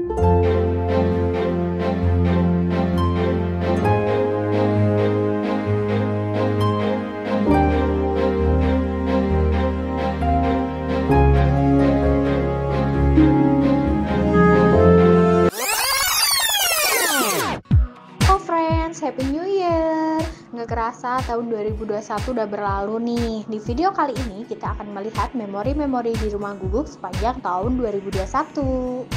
Happy New Year! Nggak kerasa tahun 2021 udah berlalu nih. Di video kali ini kita akan melihat memori-memori di rumah Guguk sepanjang tahun 2021.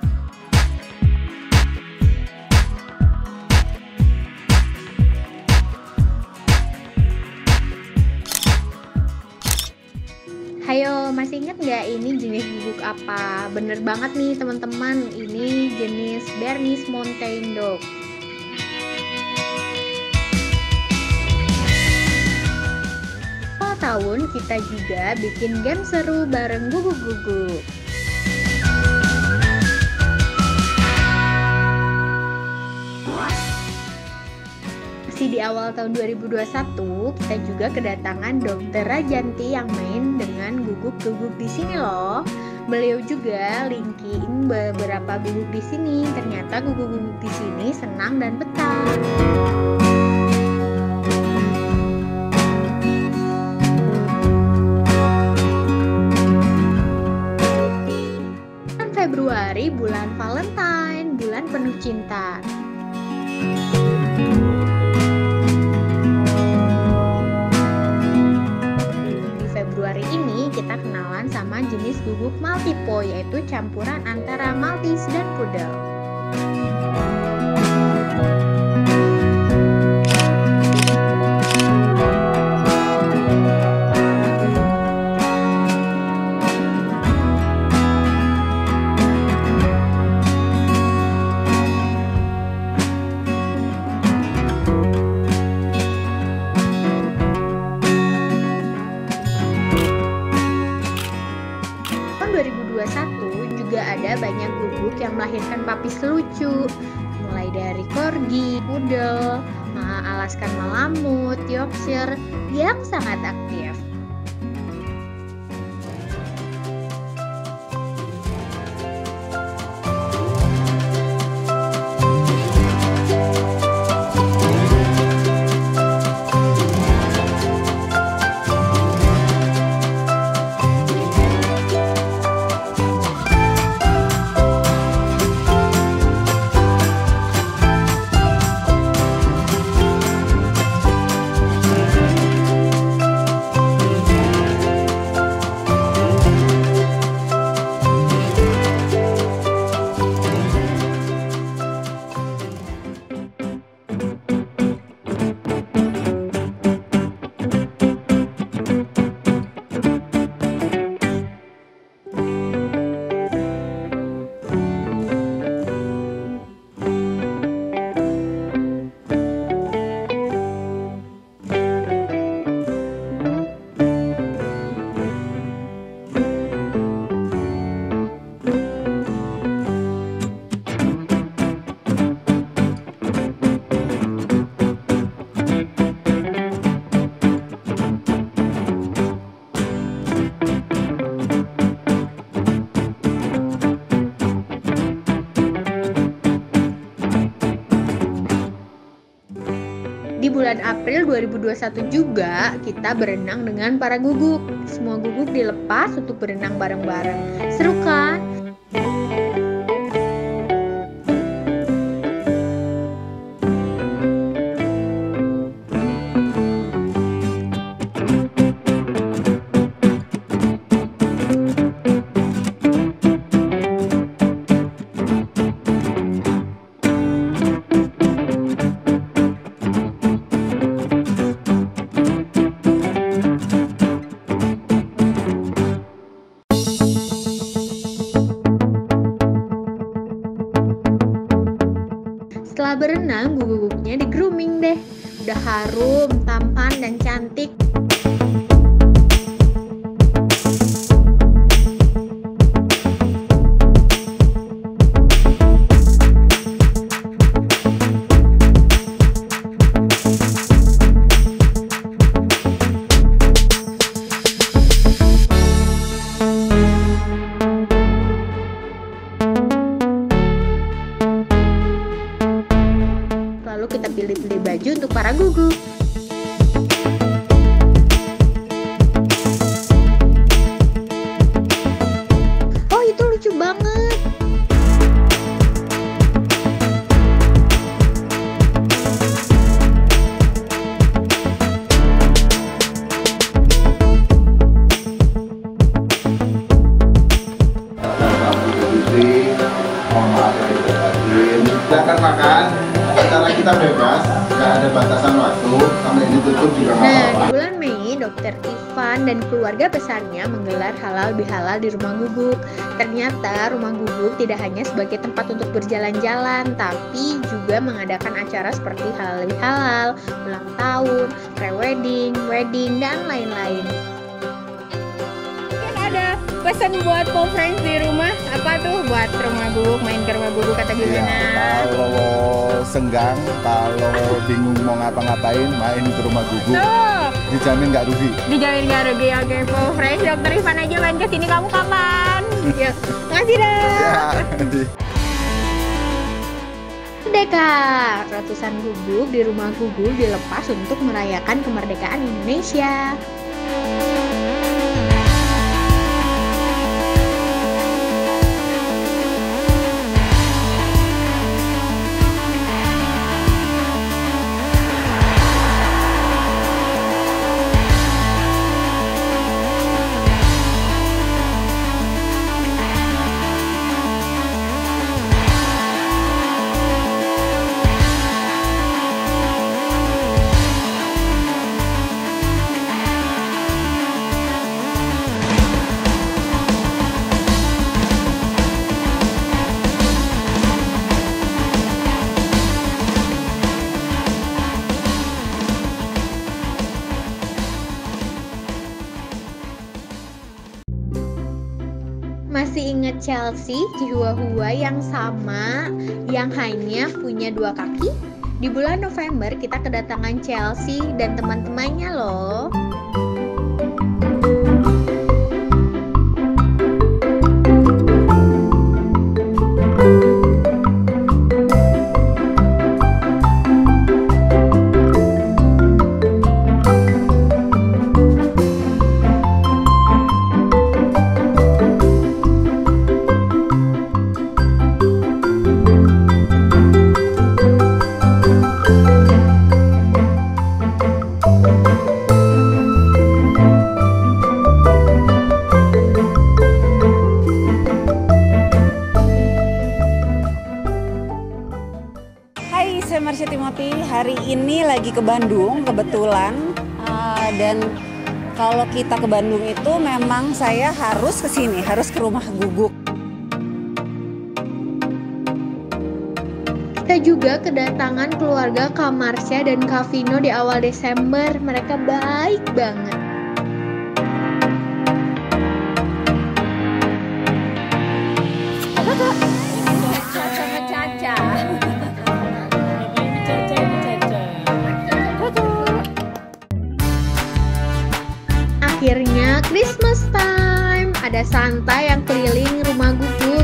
Hayo, masih ingat nggak ini jenis guguk apa? Bener banget nih teman-teman, ini jenis Bernese Mountain Dog. Tahun kita juga bikin game seru bareng guguk-guguk. Masih di awal tahun 2021, kita juga kedatangan Dokter Rajanti yang main dengan guguk-guguk di sini loh. Beliau juga linking beberapa guguk di sini. Ternyata guguk-guguk di sini senang dan betah. Februari, bulan Valentine, bulan penuh cinta. Di Februari ini kita kenalan sama jenis guguk Maltipoo, yaitu campuran antara Maltese dan Poodle. Juga ada banyak guguk yang melahirkan papis lucu, mulai dari Corgi, Poodle, Alaskan Malamut, Yorkshire yang sangat aktif. Di bulan April 2021 juga kita berenang dengan para guguk. Semua guguk dilepas untuk berenang bareng-bareng. Seru kan? Setelah berenang, guguk-guguknya di-grooming deh. Udah harum, tampan, dan cantik. kita pilih-pilih baju untuk para guguk. Oh, itu lucu banget. Silakan makan, acara kita bebas, nggak ada batasan waktu, sampai ditutup juga nggak apa-apa. Di bulan Mei, Dr. Ivan dan keluarga besarnya menggelar halal bihalal di rumah guguk. Ternyata rumah guguk tidak hanya sebagai tempat untuk berjalan-jalan, tapi juga mengadakan acara seperti halal bihalal, ulang tahun, pre-wedding, wedding, dan lain-lain. Ada pesan buat co-friends di rumah, apa tuh buat rumah guguk, main ke rumah guguk kata gimana? Ya, kalau senggang, kalau bingung mau ngapa-ngapain, main ke rumah guguk. Tuh, Dijamin nggak rugi. dijamin gak rugi. Oke, co-friends, Dr. Ivan aja main ke sini, kamu kapan? Yuk, makasih dah. Ya, Merdeka, ratusan guguk di rumah guguk dilepas untuk merayakan kemerdekaan Indonesia. Masih ingat Chelsea, Chihuahua yang sama, yang hanya punya 2 kaki? Di bulan November kita kedatangan Chelsea dan teman-temannya loh. Saya Marsha Timothy, hari ini lagi ke Bandung kebetulan, dan kalau kita ke Bandung itu memang saya harus ke sini, harus ke rumah guguk. Kita juga kedatangan keluarga Kak Marsha dan Kak Vino di awal Desember. Mereka baik banget. Apa Kak? Caca. Akhirnya Christmas time. Ada Santa yang keliling rumah guguk.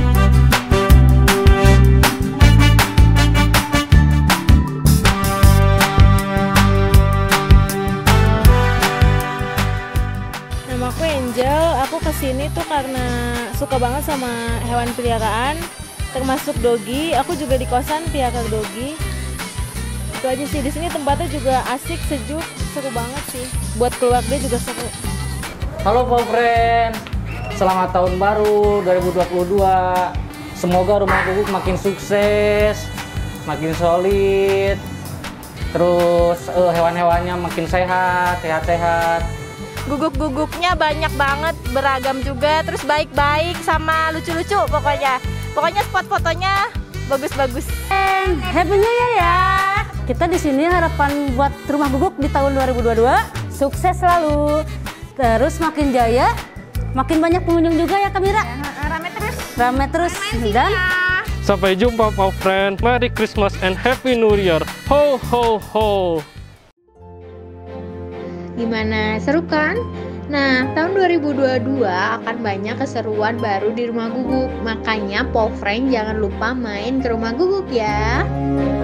Nama aku Angel, aku kesini tuh karena suka banget sama hewan peliharaan, termasuk dogi. Aku juga di kosan pelihara dogi. Itu aja sih, di sini tempatnya juga asik, sejuk, seru banget sih. Buat keluarga juga seru. Halo friends, selamat tahun baru 2022. Semoga rumah guguk makin sukses, makin solid. Terus hewan-hewannya makin sehat. Guguk-guguknya banyak banget, beragam juga, terus baik-baik sama lucu-lucu pokoknya. Pokoknya spot fotonya bagus-bagus. Happy New Year ya. Kita di sini harapan buat rumah guguk di tahun 2022 sukses selalu. Terus makin jaya, makin banyak pengunjung juga ya Kamira. Rame terus. Dan sampai jumpa Pak Friend. Merry Christmas and Happy New Year. Ho ho ho. Gimana, seru kan? Nah, tahun 2022 akan banyak keseruan baru di rumah guguk. Makanya Po Friend jangan lupa main ke rumah guguk ya.